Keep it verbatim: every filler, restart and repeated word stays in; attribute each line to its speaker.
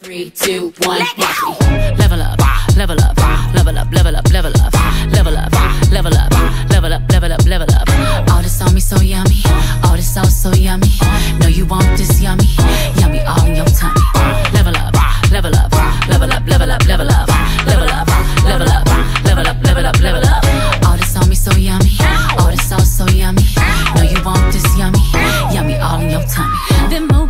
Speaker 1: Three, two, one, watch me. Level up, level up, level up, level up, level up, level up, level up, level up, level up, level up. All this on me so yummy, all this sauce so yummy. Know you want this yummy, yummy all in your tummy. Level up, level up, level up, level up, level up, level up, level up, level up, level up, level up. All this on me so yummy, all this sauce so yummy. Know you want this yummy, yummy all in your tummy. Then move